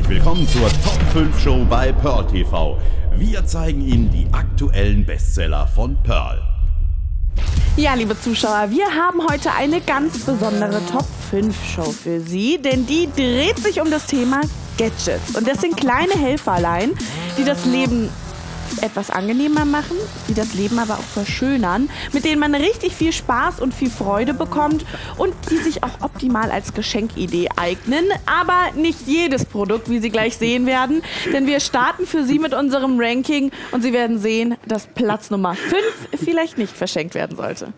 willkommen zur Top 5 Show bei Pearl TV. Wir zeigen Ihnen die aktuellen Bestseller von Pearl. Ja, liebe Zuschauer, wir haben heute eine ganz besondere Top 5 Show für Sie, denn die dreht sich um das Thema Gadgets. Und das sind kleine Helferlein, die das Leben etwas angenehmer machen, die das Leben aber auch verschönern, mit denen man richtig viel Spaß und viel Freude bekommt und die sich auch optimal als Geschenkidee eignen. Aber nicht jedes Produkt, wie Sie gleich sehen werden, denn wir starten für Sie mit unserem Ranking und Sie werden sehen, dass Platz Nummer 5 vielleicht nicht verschenkt werden sollte.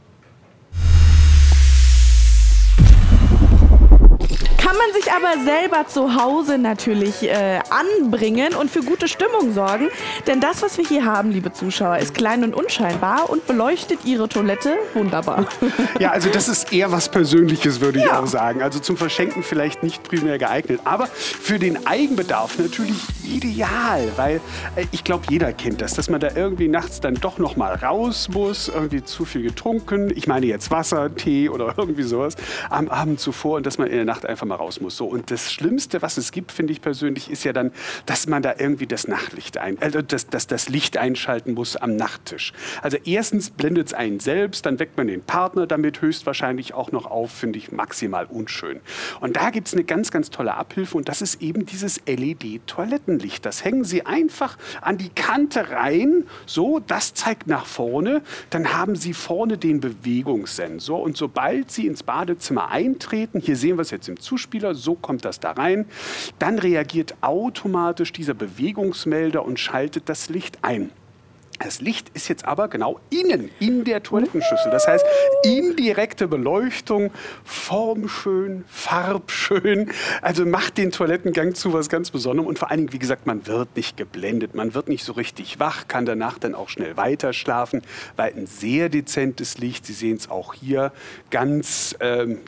Kann man sich aber selber zu Hause natürlich anbringen und für gute Stimmung sorgen. Denn das, was wir hier haben, liebe Zuschauer, ist klein und unscheinbar und beleuchtet Ihre Toilette wunderbar. Ja, also das ist eher was Persönliches, würde ich auch sagen. Also zum Verschenken vielleicht nicht primär geeignet, aber für den Eigenbedarf natürlich ideal. Weil ich glaube, jeder kennt das, dass man da irgendwie nachts dann doch noch mal raus muss, irgendwie zu viel getrunken. Ich meine jetzt Wasser, Tee oder irgendwie sowas am Abend zuvor und dass man in der Nacht einfach mal raus muss. So, und das Schlimmste, was es gibt, finde ich persönlich, ist ja dann, dass man da irgendwie das Nachtlicht das Licht einschalten muss am Nachttisch. Also erstens blendet es einen selbst, dann weckt man den Partner damit höchstwahrscheinlich auch noch auf, finde ich maximal unschön. Und da gibt es eine ganz, ganz tolle Abhilfe und das ist eben dieses LED-Toilettenlicht. Das hängen Sie einfach an die Kante rein, so, das zeigt nach vorne, dann haben Sie vorne den Bewegungssensor und sobald Sie ins Badezimmer eintreten, hier sehen wir es jetzt im Zuspieler, so kommt das da rein, dann reagiert automatisch dieser Bewegungsmelder und schaltet das Licht ein. Das Licht ist jetzt aber genau innen, in der Toilettenschüssel. Das heißt, indirekte Beleuchtung, formschön, farbschön. Also macht den Toilettengang zu was ganz Besonderem. Und vor allen Dingen, wie gesagt, man wird nicht geblendet, man wird nicht so richtig wach, kann danach dann auch schnell weiter schlafen, weil ein sehr dezentes Licht, Sie sehen es auch hier, ganz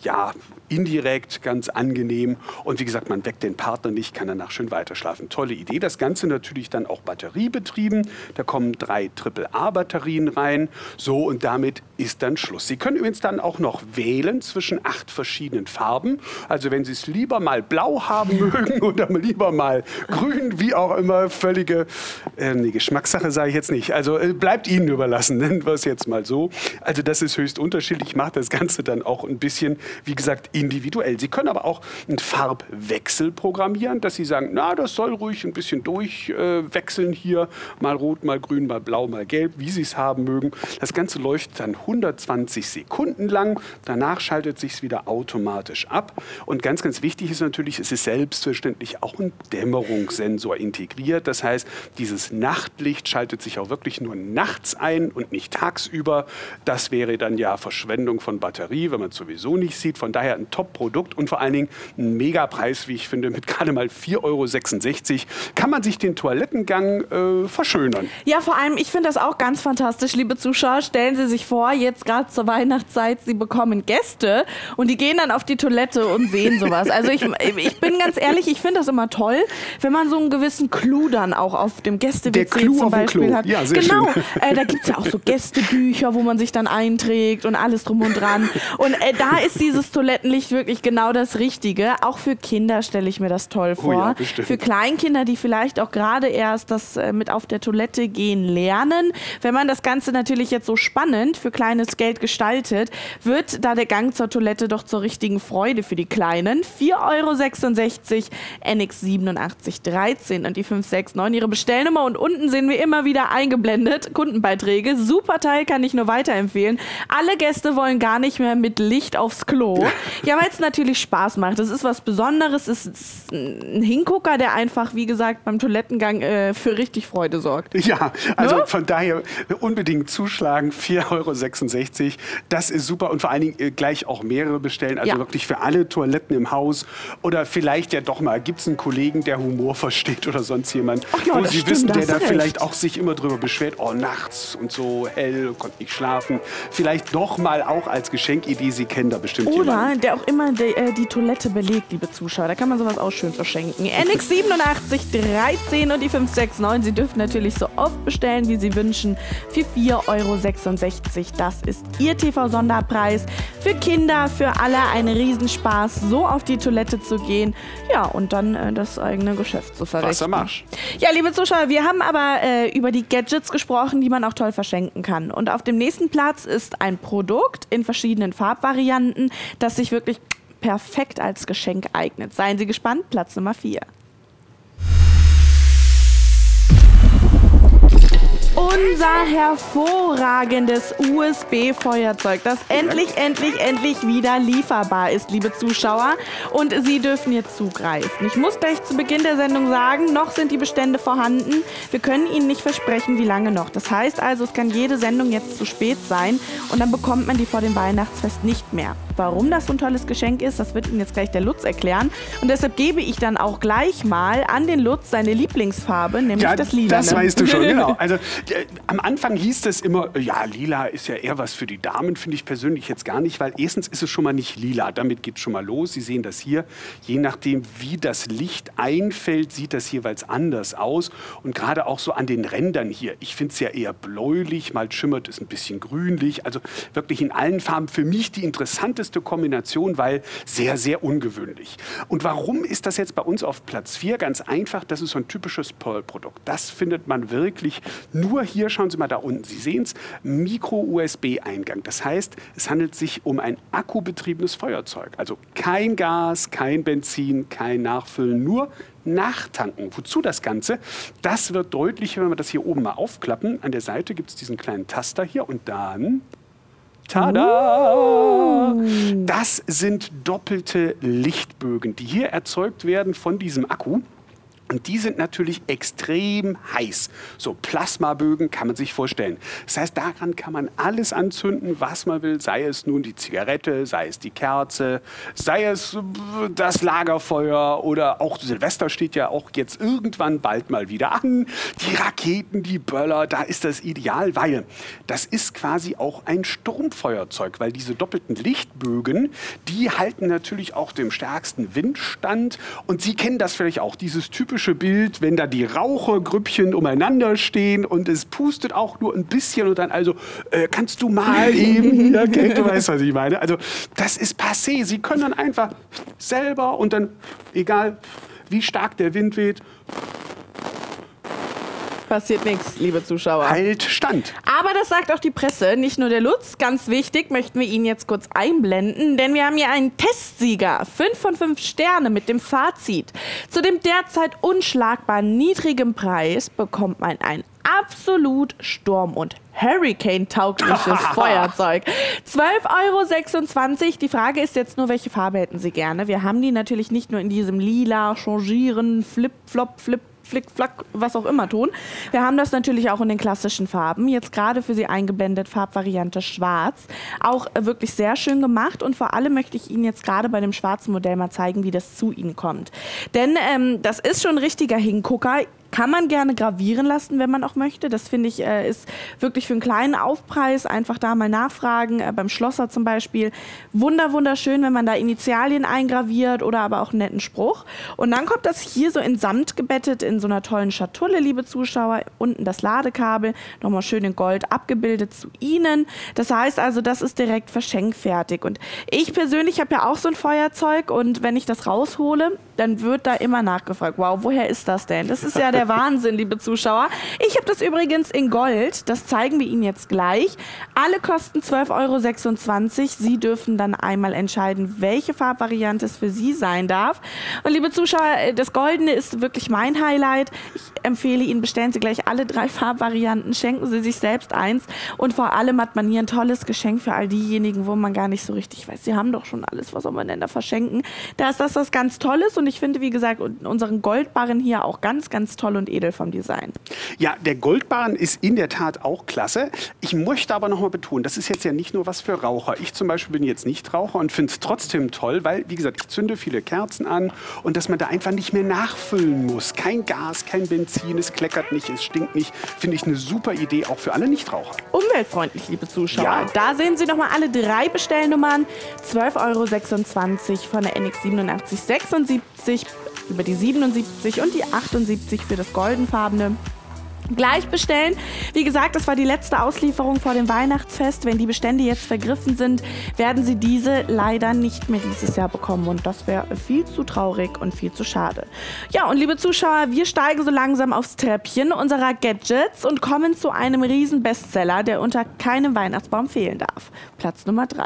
indirekt, ganz angenehm. Und wie gesagt, man weckt den Partner nicht, kann danach schön weiter schlafen. Tolle Idee. Das Ganze natürlich dann auch batteriebetrieben. Da kommen 3 AAA-Batterien rein. So, und damit ist dann Schluss. Sie können übrigens dann auch noch wählen zwischen 8 verschiedenen Farben. Also wenn Sie es lieber mal blau haben mögen oder lieber mal grün, wie auch immer, völlige Geschmackssache sage ich jetzt nicht. Also bleibt Ihnen überlassen, nennen wir es jetzt mal so. Also das ist höchst unterschiedlich. Ich mache das Ganze dann auch ein bisschen, wie gesagt, individuell. Sie können aber auch einen Farbwechsel programmieren, dass Sie sagen, na, das soll ruhig ein bisschen durchwechseln hier, mal rot, mal grün, mal blau, mal gelb, wie Sie es haben mögen. Das Ganze leuchtet dann 120 Sekunden lang. Danach schaltet sich es wieder automatisch ab. Und ganz, ganz wichtig ist natürlich, es ist selbstverständlich auch ein Dämmerungssensor integriert. Das heißt, dieses Nachtlicht schaltet sich auch wirklich nur nachts ein und nicht tagsüber. Das wäre dann ja Verschwendung von Batterie, wenn man es sowieso nicht sieht. Von daher ein Top-Produkt und vor allen Dingen ein Megapreis, wie ich finde, mit gerade mal 4,66 € kann man sich den Toilettengang verschönern. Ja, vor allem, ich finde das auch ganz fantastisch, liebe Zuschauer. Stellen Sie sich vor, jetzt gerade zur Weihnachtszeit, Sie bekommen Gäste und die gehen dann auf die Toilette und sehen sowas. Also ich bin ganz ehrlich, ich finde das immer toll, wenn man so einen gewissen Clou dann auch auf dem Gäste-WC zum Beispiel hat. Ja, sehr genau, schön. Da gibt es ja auch so Gästebücher, wo man sich dann einträgt und alles drum und dran. Und da ist dieses Toilettenlicht wirklich genau das Richtige. Auch für Kinder stelle ich mir das toll vor. Oh ja, bestimmt. Für Kleinkinder, die vielleicht auch gerade erst das mit auf der Toilette gehen lernen. Wenn man das Ganze natürlich jetzt so spannend für kleines Geld gestaltet, wird da der Gang zur Toilette doch zur richtigen Freude für die Kleinen. 4,66 € NX 8713 und die 569 Ihre Bestellnummer. Und unten sehen wir immer wieder eingeblendet Kundenbeiträge. Super Teil, kann ich nur weiterempfehlen. Alle Gäste wollen gar nicht mehr mit Licht aufs Klo. Ja, weil es natürlich Spaß macht. Das ist was Besonderes. Es ist ein Hingucker, der einfach, wie gesagt, beim Toilettengang für richtig Freude sorgt. Ja, also von daher unbedingt zuschlagen, 4,66 €. Das ist super und vor allen Dingen gleich auch mehrere bestellen. Also wirklich für alle Toiletten im Haus. Oder vielleicht ja doch mal, gibt es einen Kollegen, der Humor versteht oder sonst jemand, wo Sie wissen, der da vielleicht auch sich immer drüber beschwert, oh, nachts und so hell, konnte nicht schlafen. Vielleicht doch mal auch als Geschenkidee, Sie kennen da bestimmt jemanden. Oder auch immer die Toilette belegt, liebe Zuschauer. Da kann man sowas auch schön verschenken. NX 8713 und die 569. Sie dürfen natürlich so oft bestellen, wie Sie wünschen, für 4,66 €. Das ist Ihr TV-Sonderpreis. Für Kinder, für alle ein Riesenspaß, so auf die Toilette zu gehen. Ja, und dann das eigene Geschäft zu verrichten. Wassermarsch. Ja, liebe Zuschauer, wir haben aber über die Gadgets gesprochen, die man auch toll verschenken kann. Und auf dem nächsten Platz ist ein Produkt in verschiedenen Farbvarianten, das sich wirklich perfekt als Geschenk eignet. Seien Sie gespannt, Platz Nummer 4. Unser hervorragendes USB-Feuerzeug, das endlich wieder lieferbar ist, liebe Zuschauer. Und Sie dürfen jetzt zugreifen. Ich muss gleich zu Beginn der Sendung sagen, noch sind die Bestände vorhanden. Wir können Ihnen nicht versprechen, wie lange noch. Das heißt also, es kann jede Sendung jetzt zu spät sein und dann bekommt man die vor dem Weihnachtsfest nicht mehr. Warum das so ein tolles Geschenk ist, das wird Ihnen jetzt gleich der Lutz erklären. Und deshalb gebe ich dann auch gleich mal an den Lutz seine Lieblingsfarbe, nämlich das Lila. Das weißt du schon, genau. Also am Anfang hieß es immer, ja, lila ist ja eher was für die Damen, finde ich persönlich jetzt gar nicht, weil erstens ist es schon mal nicht lila, damit geht es schon mal los. Sie sehen das hier, je nachdem, wie das Licht einfällt, sieht das jeweils anders aus. Und gerade auch so an den Rändern hier, ich finde es ja eher bläulich, mal schimmert es ein bisschen grünlich, also wirklich in allen Farben für mich die interessanteste Kombination, weil sehr, sehr ungewöhnlich. Und warum ist das jetzt bei uns auf Platz 4? Ganz einfach, das ist so ein typisches Pearl-Produkt. Das findet man wirklich nur hier, schauen Sie mal da unten, Sie sehen es, Micro-USB-Eingang. Das heißt, es handelt sich um ein akkubetriebenes Feuerzeug. Also kein Gas, kein Benzin, kein Nachfüllen, nur nachtanken. Wozu das Ganze? Das wird deutlicher, wenn wir das hier oben mal aufklappen. An der Seite gibt es diesen kleinen Taster hier und dann... Tada! Das sind doppelte Lichtbögen, die hier erzeugt werden von diesem Akku. Und die sind natürlich extrem heiß. So Plasmabögen kann man sich vorstellen. Das heißt, daran kann man alles anzünden, was man will. Sei es nun die Zigarette, sei es die Kerze, sei es das Lagerfeuer oder auch Silvester steht ja auch jetzt irgendwann bald mal wieder an. Die Raketen, die Böller, da ist das ideal, weil das ist quasi auch ein Sturmfeuerzeug, weil diese doppelten Lichtbögen, die halten natürlich auch dem stärksten Wind stand. Und Sie kennen das vielleicht auch, dieses typische Bild, wenn da die Rauchergrüppchen umeinander stehen und es pustet auch nur ein bisschen und dann also, kannst du mal eben, ja, okay, du weißt, was ich meine. Also das ist passé. Sie können dann einfach selber und dann, egal wie stark der Wind weht, passiert nichts, liebe Zuschauer. Halt Stand. Aber das sagt auch die Presse, nicht nur der Lutz. Ganz wichtig, möchten wir ihn jetzt kurz einblenden, denn wir haben hier einen Testsieger. 5 von 5 Sterne mit dem Fazit. Zu dem derzeit unschlagbar niedrigen Preis bekommt man ein absolut Sturm- und Hurricane-taugliches Feuerzeug. 12,26 €. Die Frage ist jetzt nur, welche Farbe hätten Sie gerne? Wir haben die natürlich nicht nur in diesem lila, changieren, flip-flop, Flick-Flack, was auch immer tun. Wir haben das natürlich auch in den klassischen Farben. Jetzt gerade für Sie eingeblendet Farbvariante Schwarz. Auch wirklich sehr schön gemacht und vor allem möchte ich Ihnen jetzt gerade bei dem schwarzen Modell mal zeigen, wie das zu Ihnen kommt. Denn das ist schon ein richtiger Hingucker. Kann man gerne gravieren lassen, wenn man auch möchte. Das finde ich ist wirklich für einen kleinen Aufpreis. Einfach da mal nachfragen, beim Schlosser zum Beispiel. Wunderschön, wenn man da Initialien eingraviert oder aber auch einen netten Spruch. Und dann kommt das hier so in Samt gebettet in so einer tollen Schatulle, liebe Zuschauer. Unten das Ladekabel, nochmal schön in Gold abgebildet zu Ihnen. Das heißt also, das ist direkt verschenkfertig. Und ich persönlich habe ja auch so ein Feuerzeug und wenn ich das raushole, dann wird da immer nachgefragt, wow, woher ist das denn? Das ist ja der Wahnsinn, liebe Zuschauer. Ich habe das übrigens in Gold, das zeigen wir Ihnen jetzt gleich. Alle kosten 12,26 €. Sie dürfen dann einmal entscheiden, welche Farbvariante es für Sie sein darf. Und liebe Zuschauer, das Goldene ist wirklich mein Highlight. Ich empfehle Ihnen, bestellen Sie gleich alle 3 Farbvarianten, schenken Sie sich selbst eins und vor allem hat man hier ein tolles Geschenk für all diejenigen, wo man gar nicht so richtig weiß, Sie haben doch schon alles, was soll man denn da verschenken. Da ist das was ganz Tolles und ich finde, wie gesagt, unseren Goldbarren hier auch ganz toll toll und edel vom Design. Ja, der Goldbarren ist in der Tat auch klasse. Ich möchte aber noch mal betonen, das ist jetzt ja nicht nur was für Raucher. Ich zum Beispiel bin jetzt nicht Raucher und finde es trotzdem toll, weil, wie gesagt, ich zünde viele Kerzen an und dass man da einfach nicht mehr nachfüllen muss. Kein Gas, kein Benzin, es kleckert nicht, es stinkt nicht. Finde ich eine super Idee, auch für alle Nichtraucher. Umweltfreundlich, liebe Zuschauer. Ja. Da sehen Sie nochmal alle 3 Bestellnummern. 12,26 € von der NX 8776 über die 77 und die 78 für das goldenfarbene. Gleich bestellen. Wie gesagt, das war die letzte Auslieferung vor dem Weihnachtsfest. Wenn die Bestände jetzt vergriffen sind, werden Sie diese leider nicht mehr dieses Jahr bekommen. Und das wäre viel zu traurig und viel zu schade. Ja, und liebe Zuschauer, wir steigen so langsam aufs Treppchen unserer Gadgets und kommen zu einem Riesen-Bestseller, der unter keinem Weihnachtsbaum fehlen darf. Platz Nummer 3.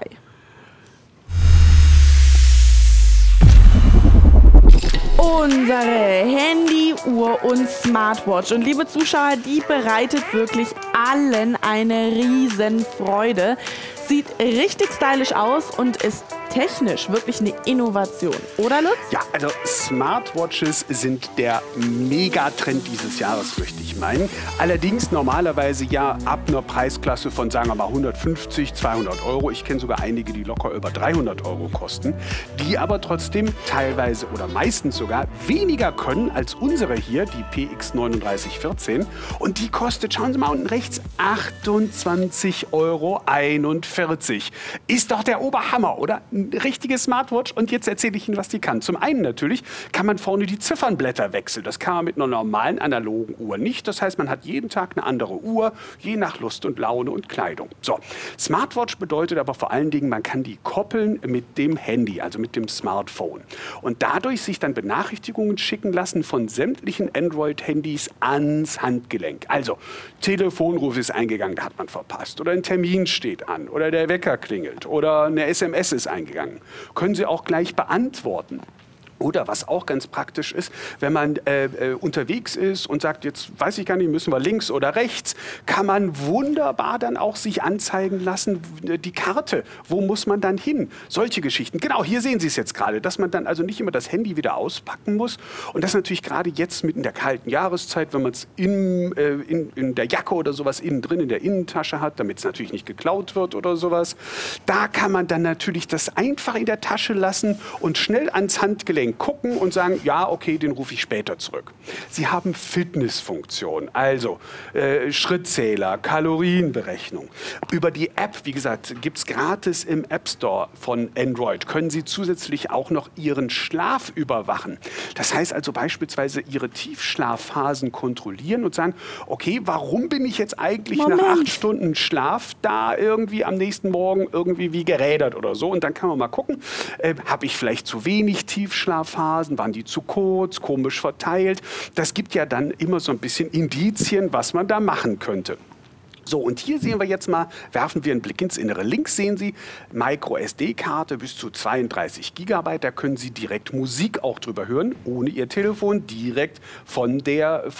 Unsere Handy, Uhr und Smartwatch. Und liebe Zuschauer, die bereitet wirklich allen eine Riesenfreude. Sieht richtig stylisch aus und ist technisch wirklich eine Innovation. Oder, Lutz? Ja, also Smartwatches sind der Megatrend dieses Jahres, möchte ich meinen. Allerdings normalerweise ja ab einer Preisklasse von, sagen wir mal, 150, 200 €. Ich kenne sogar einige, die locker über 300 € kosten, die aber trotzdem teilweise oder meistens sogar weniger können als unsere hier, die PX3914. Und die kostet, schauen Sie mal unten rechts, 28,41 €. Ist doch der Oberhammer, oder? Eine richtige Smartwatch. Und jetzt erzähle ich Ihnen, was die kann. Zum einen natürlich kann man vorne die Ziffernblätter wechseln. Das kann man mit einer normalen analogen Uhr nicht. Das heißt, man hat jeden Tag eine andere Uhr, je nach Lust und Laune und Kleidung. So, Smartwatch bedeutet aber vor allen Dingen, man kann die koppeln mit dem Handy, also mit dem Smartphone. Und dadurch sich dann Benachrichtigungen schicken lassen von sämtlichen Android-Handys ans Handgelenk. Also, Telefonruf ist eingegangen, da hat man verpasst. Oder ein Termin steht an. Oder der Wecker klingelt. Oder eine SMS ist eingegangen. Können Sie auch gleich beantworten. Oder was auch ganz praktisch ist, wenn man unterwegs ist und sagt, jetzt weiß ich gar nicht, müssen wir links oder rechts, kann man wunderbar dann auch sich anzeigen lassen, die Karte, wo muss man dann hin? Solche Geschichten. Genau, hier sehen Sie es jetzt gerade, dass man dann also nicht immer das Handy wieder auspacken muss. Und das natürlich gerade jetzt mitten in der kalten Jahreszeit, wenn man es in der Jacke oder sowas innen drin in der Innentasche hat, damit es natürlich nicht geklaut wird oder sowas. Da kann man dann natürlich das einfach in der Tasche lassen und schnell ans Handgelenk gucken und sagen, ja, okay, den rufe ich später zurück. Sie haben Fitnessfunktion, also Schrittzähler, Kalorienberechnung. Über die App, wie gesagt, gibt es gratis im App Store von Android, können Sie zusätzlich auch noch Ihren Schlaf überwachen. Das heißt also beispielsweise Ihre Tiefschlafphasen kontrollieren und sagen, okay, warum bin ich jetzt eigentlich nach 8 Stunden Schlaf da irgendwie am nächsten Morgen irgendwie wie gerädert oder so? Und dann kann man mal gucken, habe ich vielleicht zu wenig Tiefschlafphasen, waren die zu kurz, komisch verteilt. Das gibt ja dann immer so ein bisschen Indizien, was man da machen könnte. So, und hier sehen wir jetzt mal, werfen wir einen Blick ins Innere. Links sehen Sie Micro-SD-Karte bis zu 32 GB. Da können Sie direkt Musik auch drüber hören, ohne Ihr Telefon, direkt von Ihrer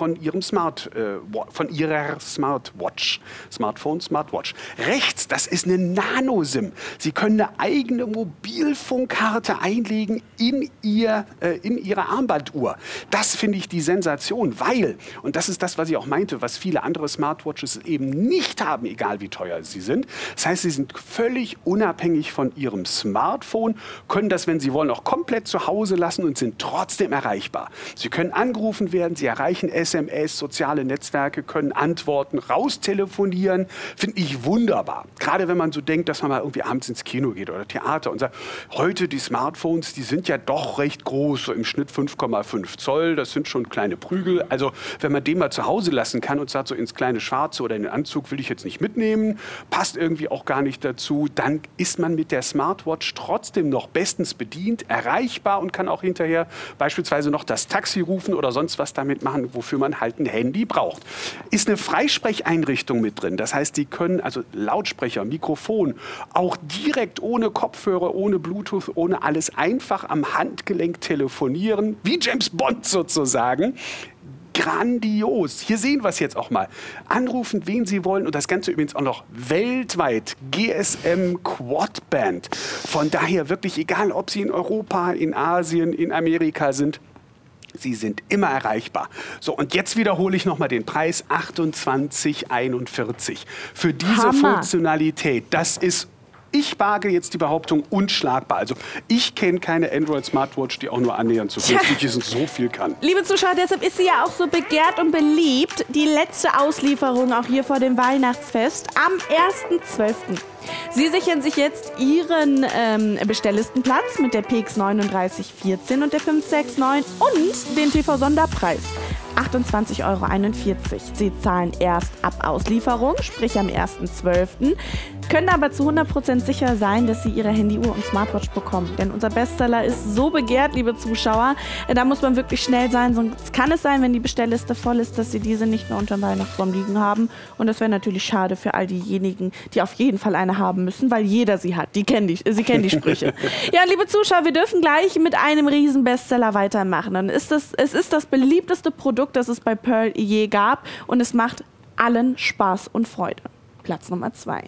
Smartwatch. Smartphone, Smartwatch. Rechts, das ist eine Nano-SIM. Sie können eine eigene Mobilfunkkarte einlegen in Ihre Armbanduhr. Das finde ich die Sensation, weil, und das ist das, was ich auch meinte, was viele andere Smartwatches eben nicht haben, egal wie teuer sie sind. Das heißt, sie sind völlig unabhängig von ihrem Smartphone, können das, wenn sie wollen, auch komplett zu Hause lassen und sind trotzdem erreichbar. Sie können angerufen werden, sie erreichen SMS, soziale Netzwerke, können antworten, raustelefonieren. Finde ich wunderbar. Gerade wenn man so denkt, dass man mal irgendwie abends ins Kino geht oder Theater und sagt, heute die Smartphones, die sind ja doch recht groß, so im Schnitt 5,5 Zoll, das sind schon kleine Prügel. Also wenn man den mal zu Hause lassen kann und sagt, so ins kleine Schwarze oder in den Anzug will ich jetzt nicht mitnehmen, passt irgendwie auch gar nicht dazu, dann ist man mit der Smartwatch trotzdem noch bestens bedient, erreichbar und kann auch hinterher beispielsweise noch das Taxi rufen oder sonst was damit machen, wofür man halt ein Handy braucht. Ist eine Freisprecheinrichtung mit drin, das heißt, die können also Lautsprecher, Mikrofon, auch direkt ohne Kopfhörer, ohne Bluetooth, ohne alles einfach am Handgelenk telefonieren, wie James Bond sozusagen. Grandios. Hier sehen wir es jetzt auch mal. Anrufen, wen Sie wollen und das Ganze übrigens auch noch weltweit. GSM Quadband. Von daher wirklich egal, ob Sie in Europa, in Asien, in Amerika sind. Sie sind immer erreichbar. So, und jetzt wiederhole ich nochmal den Preis, 28,41 für diese Hammer. Funktionalität. Das ist, ich wage jetzt die Behauptung, unschlagbar. Also ich kenne keine Android-Smartwatch, die auch nur annähernd so günstig ist und so viel kann. Liebe Zuschauer, deshalb ist sie ja auch so begehrt und beliebt. Die letzte Auslieferung auch hier vor dem Weihnachtsfest am 1.12. Sie sichern sich jetzt Ihren Bestelllistenplatz mit der PX 3914 und der 569 und den TV-Sonderpreis. 28,41 €. Sie zahlen erst ab Auslieferung, sprich am 1.12., können aber zu 100% sicher sein, dass Sie Ihre Handyuhr und Smartwatch bekommen. Denn unser Bestseller ist so begehrt, liebe Zuschauer, da muss man wirklich schnell sein. Sonst kann es sein, wenn die Bestellliste voll ist, dass Sie diese nicht mehr unter dem Weihnachtsbaum liegen haben. Und das wäre natürlich schade für all diejenigen, die auf jeden Fall eine haben müssen, weil jeder sie hat. Sie kennen die Sprüche. Ja, liebe Zuschauer, wir dürfen gleich mit einem riesen Bestseller weitermachen. Und es ist das beliebteste Produkt, das es bei Pearl je gab. Und es macht allen Spaß und Freude. Platz Nummer 2.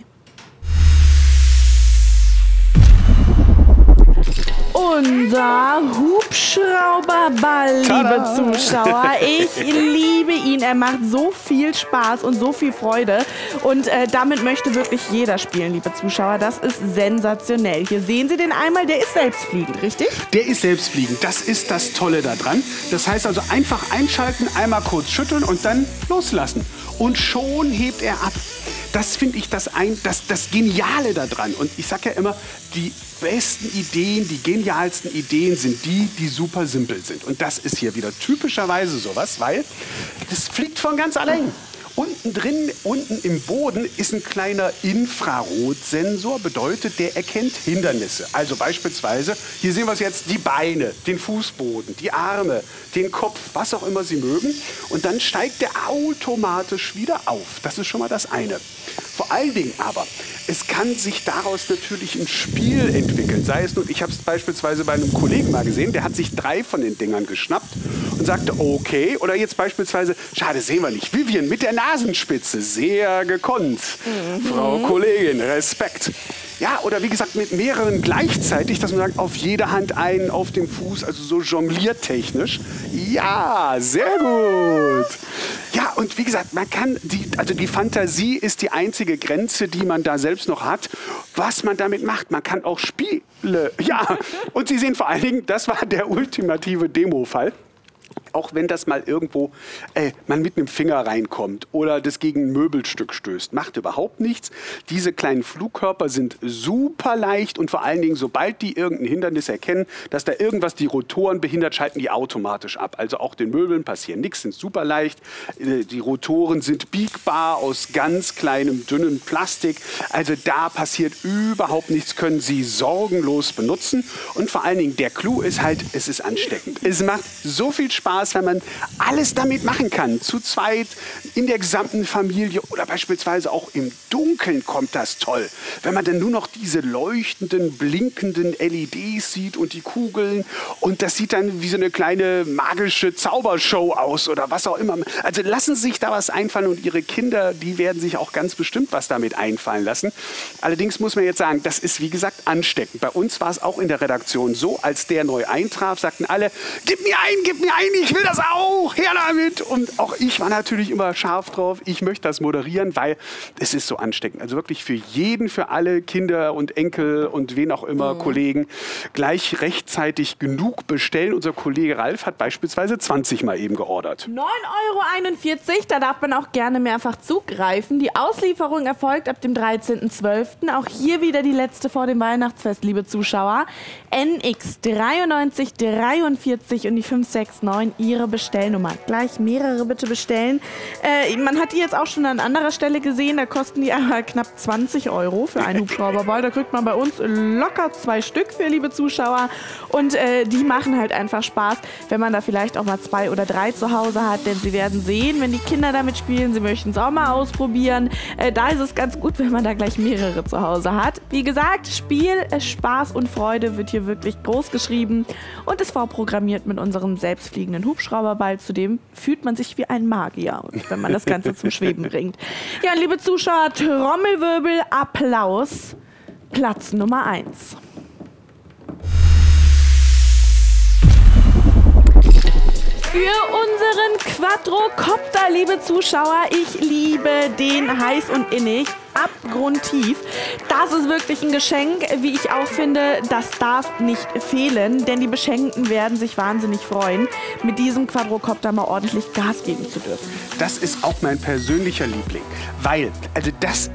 Unser Hubschrauberball, liebe Zuschauer. Ich liebe ihn. Er macht so viel Spaß und so viel Freude. Und damit möchte wirklich jeder spielen, liebe Zuschauer. Das ist sensationell. Hier sehen Sie den einmal. Der ist selbstfliegend, richtig? Der ist selbstfliegend. Das ist das Tolle daran. Das heißt also einfach einschalten, einmal kurz schütteln und dann loslassen. Und schon hebt er ab. Das finde ich das Geniale daran. Und ich sage ja immer, die besten Ideen, die genialsten Ideen sind die, die super simpel sind. Und das ist hier wieder typischerweise sowas, weil das fliegt von ganz allein. Unten im Boden ist ein kleiner Infrarotsensor, bedeutet, der erkennt Hindernisse. Also beispielsweise, hier sehen wir es jetzt, die Beine, den Fußboden, die Arme, den Kopf, was auch immer Sie mögen. Und dann steigt der automatisch wieder auf. Das ist schon mal das eine. Vor allen Dingen aber, es kann sich daraus natürlich ein Spiel entwickeln. Sei es nun, ich habe es beispielsweise bei einem Kollegen mal gesehen, der hat sich 3 von den Dingern geschnappt und sagte, okay. Oder jetzt beispielsweise, schade, sehen wir nicht, Vivian mit der Nasenspitze, sehr gekonnt. Frau Kollegin, Respekt. Ja, oder wie gesagt, mit mehreren gleichzeitig, dass man sagt, auf jede Hand einen auf dem Fuß, also so jongliertechnisch. Ja, sehr gut. Ja, und wie gesagt, man kann, die Fantasie ist die einzige Grenze, die man da selbst noch hat, was man damit macht. Man kann auch Spiele, ja. Und Sie sehen vor allen Dingen, das war der ultimative Demo-Fall. Auch wenn das mal irgendwo man mit einem Finger reinkommt oder das gegen ein Möbelstück stößt, macht überhaupt nichts. Diese kleinen Flugkörper sind super leicht und vor allen Dingen, sobald die irgendein Hindernis erkennen, dass da irgendwas die Rotoren behindert, schalten die automatisch ab. Also auch den Möbeln passiert nichts, sind super leicht. Die Rotoren sind biegbar aus ganz kleinem, dünnen Plastik. Also da passiert überhaupt nichts, können Sie sorgenlos benutzen. Und vor allen Dingen, der Clou ist halt, es ist ansteckend. Es macht so viel Spaß, wenn man alles damit machen kann. Zu zweit, in der gesamten Familie oder beispielsweise auch im Dunkeln kommt das toll. Wenn man dann nur noch diese leuchtenden, blinkenden LEDs sieht und die Kugeln und das sieht dann wie so eine kleine magische Zaubershow aus oder was auch immer. Also lassen Sie sich da was einfallen und Ihre Kinder, die werden sich auch ganz bestimmt was damit einfallen lassen. Allerdings muss man jetzt sagen, das ist wie gesagt ansteckend. Bei uns war es auch in der Redaktion so, als der neu eintraf, sagten alle, gib mir ein, ich will das auch, her damit. Und auch ich war natürlich immer scharf drauf, ich möchte das moderieren, weil es ist so ansteckend. Also wirklich für jeden, für alle Kinder und Enkel und wen auch immer, Kollegen, gleich rechtzeitig genug bestellen. Unser Kollege Ralf hat beispielsweise 20 Mal eben geordert. 9,41 €, da darf man auch gerne mehrfach zugreifen. Die Auslieferung erfolgt ab dem 13.12. Auch hier wieder die letzte vor dem Weihnachtsfest, liebe Zuschauer. NX 9343 und die 569, Ihre Bestellnummer. Gleich mehrere bitte bestellen. Man hat die jetzt auch schon an anderer Stelle gesehen, da kosten die aber knapp 20 € für einen Hubschrauberball. Da kriegt man bei uns locker 2 Stück für liebe Zuschauer und die machen halt einfach Spaß, wenn man da vielleicht auch mal 2 oder 3 zu Hause hat, denn Sie werden sehen, wenn die Kinder damit spielen, sie möchten es auch mal ausprobieren. Da ist es ganz gut, wenn man da gleich mehrere zu Hause hat. Wie gesagt, Spiel, Spaß und Freude wird hier wirklich groß geschrieben und ist vorprogrammiert mit unserem selbstfliegenden Hubschrauberball. Zudem fühlt man sich wie ein Magier, wenn man das Ganze zum Schweben bringt. Ja, liebe Zuschauer, Trommelwirbel, Applaus. Platz Nummer 1. für unseren Quadrocopter, liebe Zuschauer. Ich liebe den heiß und innig, abgrundtief. Das ist wirklich ein Geschenk, wie ich auch finde. Das darf nicht fehlen, denn die Beschenkten werden sich wahnsinnig freuen, mit diesem Quadrocopter mal ordentlich Gas geben zu dürfen. Das ist auch mein persönlicher Liebling, weil, also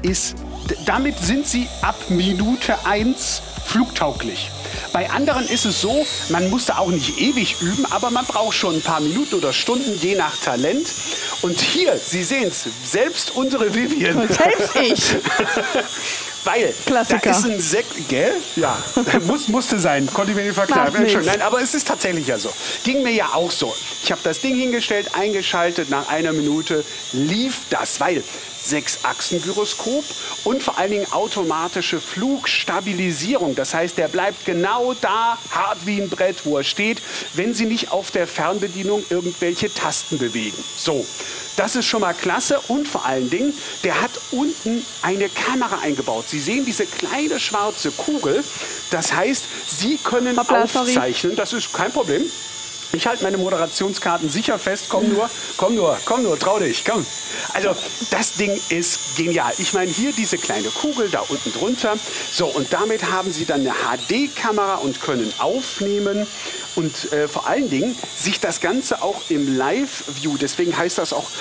damit sind sie ab Minute 1 flugtauglich. Bei anderen ist es so, man muss da auch nicht ewig üben, aber man braucht schon ein paar Minuten oder Stunden, je nach Talent. Und hier, Sie sehen es, selbst unsere Vivian. Und selbst ich. Weil, Klassiker. Da ist ein Sekt, gell? Ja, musste sein, konnte ich mir nicht verkleiden. Nein, aber es ist tatsächlich ja so. Ging mir ja auch so. Ich habe das Ding hingestellt, eingeschaltet, nach einer Minute lief das, weil 6-Achsen-Gyroskop und vor allen Dingen automatische Flugstabilisierung. Das heißt, der bleibt genau da, hart wie ein Brett, wo er steht, wenn Sie nicht auf der Fernbedienung irgendwelche Tasten bewegen. So, das ist schon mal klasse und vor allen Dingen, der hat unten eine Kamera eingebaut. Sie sehen diese kleine schwarze Kugel. Das heißt, Sie können aufzeichnen. Das ist kein Problem. Ich halte meine Moderationskarten sicher fest. Komm nur, trau dich, komm. Also, das Ding ist genial. Ich meine, hier diese kleine Kugel da unten drunter. So, und damit haben Sie dann eine HD-Kamera und können aufnehmen. Und vor allen Dingen sich das Ganze auch im Live-View, deswegen heißt das auch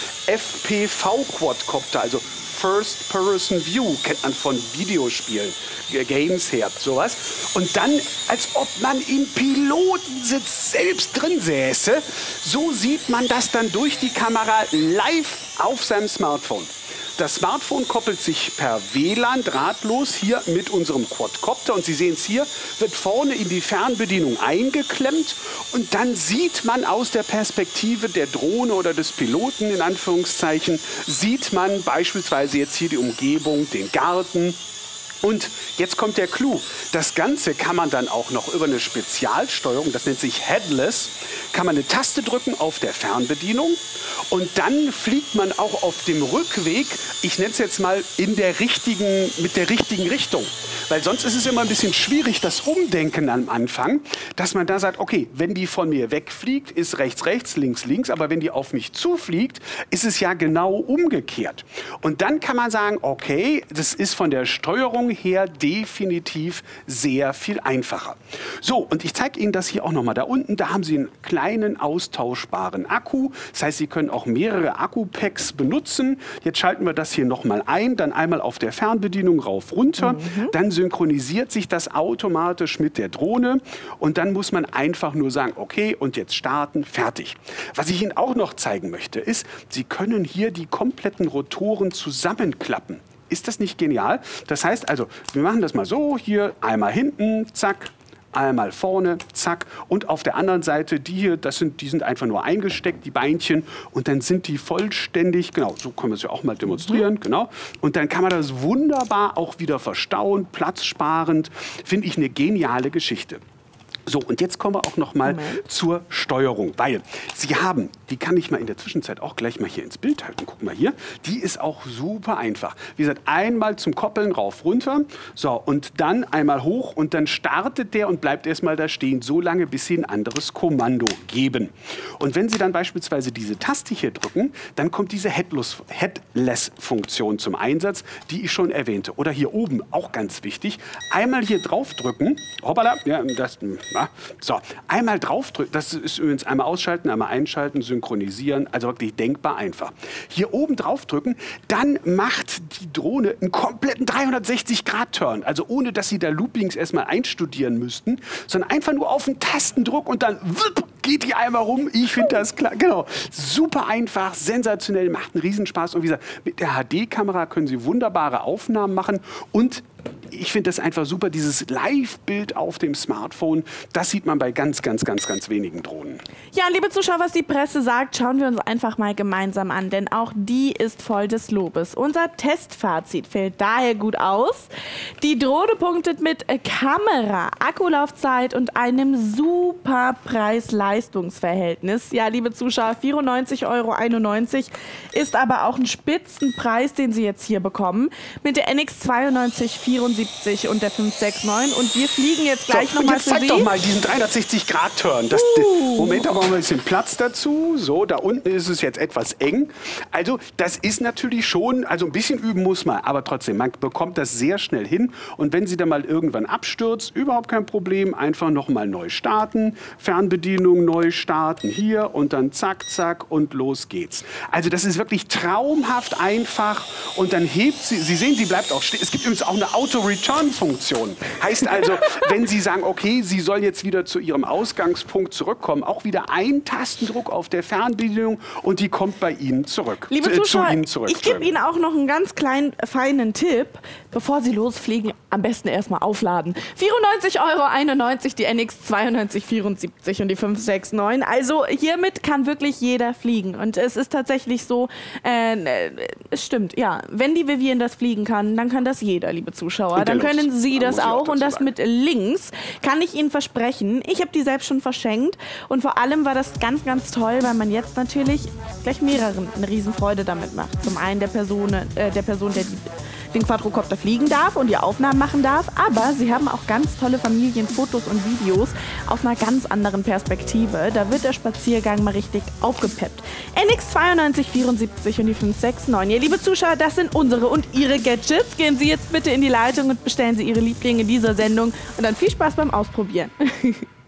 FPV-Quadcopter, also First Person View, kennt man von Videospielen, Games her, sowas. Und dann, als ob man im Pilotensitz selbst drin säße, so sieht man das dann durch die Kamera live auf seinem Smartphone. Das Smartphone koppelt sich per WLAN drahtlos hier mit unserem Quadcopter. Und Sie sehen es hier, wird vorne in die Fernbedienung eingeklemmt. Und dann sieht man aus der Perspektive der Drohne oder des Piloten, in Anführungszeichen, sieht man beispielsweise jetzt hier die Umgebung, den Garten. Und jetzt kommt der Clou. Das Ganze kann man dann auch noch über eine Spezialsteuerung, das nennt sich Headless, kann man eine Taste drücken auf der Fernbedienung und dann fliegt man auch auf dem Rückweg, ich nenne es jetzt mal, mit der richtigen Richtung. Weil sonst ist es immer ein bisschen schwierig, das Umdenken am Anfang, dass man da sagt, okay, wenn die von mir wegfliegt, ist rechts, rechts, links, links, aber wenn die auf mich zufliegt, ist es ja genau umgekehrt. Und dann kann man sagen, okay, das ist von der Steuerung her definitiv sehr viel einfacher. So, und ich zeige Ihnen das hier auch nochmal da unten. Da haben Sie einen kleinen austauschbaren Akku. Das heißt, Sie können auch mehrere Akku-Packs benutzen. Jetzt schalten wir das hier nochmal ein, dann einmal auf der Fernbedienung rauf, runter. Dann synchronisiert sich das automatisch mit der Drohne. Und dann muss man einfach nur sagen, okay, und jetzt starten, fertig. Was ich Ihnen auch noch zeigen möchte, ist, Sie können hier die kompletten Rotoren zusammenklappen. Ist das nicht genial? Das heißt also, wir machen das mal so, hier einmal hinten, zack, einmal vorne, zack. Und auf der anderen Seite, die hier, die sind einfach nur eingesteckt, die Beinchen. Und dann sind die vollständig, genau, so können wir es ja auch mal demonstrieren, genau. Und dann kann man das wunderbar auch wieder verstauen, platzsparend. Finde ich eine geniale Geschichte. So, und jetzt kommen wir auch noch mal zur Steuerung, weil Sie haben, die kann ich mal in der Zwischenzeit auch gleich mal hier ins Bild halten. Guck mal hier, die ist auch super einfach. Wie gesagt, einmal zum Koppeln rauf, runter, so, und dann einmal hoch und dann startet der und bleibt erstmal da stehen, so lange, bis Sie ein anderes Kommando geben. Und wenn Sie dann beispielsweise diese Taste hier drücken, dann kommt diese Headless-Funktion zum Einsatz, die ich schon erwähnte. Oder hier oben, auch ganz wichtig, einmal hier drauf drücken, hoppala, ja, das... So, einmal draufdrücken, das ist übrigens einmal ausschalten, einmal einschalten, synchronisieren, also wirklich denkbar einfach. Hier oben draufdrücken, dann macht die Drohne einen kompletten 360-Grad-Turn, also ohne, dass Sie da Loopings erstmal einstudieren müssten, sondern einfach nur auf den Tastendruck und dann geht die einmal rum. Ich finde das klar, genau, super einfach, sensationell, macht einen Riesenspaß und wie gesagt, mit der HD-Kamera können Sie wunderbare Aufnahmen machen und ich finde das einfach super, dieses Live-Bild auf dem Smartphone, das sieht man bei ganz wenigen Drohnen. Ja, liebe Zuschauer, was die Presse sagt, schauen wir uns einfach mal gemeinsam an, denn auch die ist voll des Lobes. Unser Testfazit fällt daher gut aus. Die Drohne punktet mit Kamera, Akkulaufzeit und einem super Preis-Leistungs-Verhältnis. Ja, liebe Zuschauer, 94,91 € ist aber auch ein Spitzenpreis, den Sie jetzt hier bekommen. Mit der NX 9274 56474 und der 569. Und wir fliegen jetzt gleich nochmal für zeig Sie. doch mal diesen 360-Grad-Turn. Moment, da brauchen wir ein bisschen Platz dazu. So, da unten ist es jetzt etwas eng. Also das ist natürlich schon, also ein bisschen üben muss man, aber trotzdem, man bekommt das sehr schnell hin. Und wenn sie dann mal irgendwann abstürzt, überhaupt kein Problem, einfach nochmal neu starten, Fernbedienung neu starten, hier und dann zack, zack und los geht's. Also das ist wirklich traumhaft einfach und dann hebt sie, Sie sehen, sie bleibt auch stehen. Es gibt übrigens auch eine Auto-Return-Funktion. Heißt also, wenn Sie sagen, okay, sie soll jetzt wieder zu ihrem Ausgangspunkt zurückkommen, auch wieder ein Tastendruck auf der Fernbedienung und die kommt bei Ihnen zurück. Liebe Zuschauer, zu Ihnen zurück. ich gebe Ihnen auch noch einen ganz kleinen, feinen Tipp. Bevor Sie losfliegen, am besten erstmal aufladen. 94,91 € die NX 9274 und die 569. Also hiermit kann wirklich jeder fliegen. Und es ist tatsächlich so, es stimmt, ja. Wenn die Vivienne das fliegen kann, dann kann das jeder, liebe Zuschauer. Dann können Sie das auch. Und das mit links kann ich Ihnen versprechen. Ich habe die selbst schon verschenkt. Und vor allem war das ganz, ganz toll, weil man jetzt natürlich gleich mehreren eine Riesenfreude damit macht. Zum einen der Person, der den Quadrocopter fliegen darf und die Aufnahmen machen darf, aber sie haben auch ganz tolle Familienfotos und Videos aus einer ganz anderen Perspektive. Da wird der Spaziergang mal richtig aufgepeppt. NX 9274 und die 569. Ja, liebe Zuschauer, das sind unsere und Ihre Gadgets. Gehen Sie jetzt bitte in die Leitung und bestellen Sie Ihre Lieblinge dieser Sendung und dann viel Spaß beim Ausprobieren.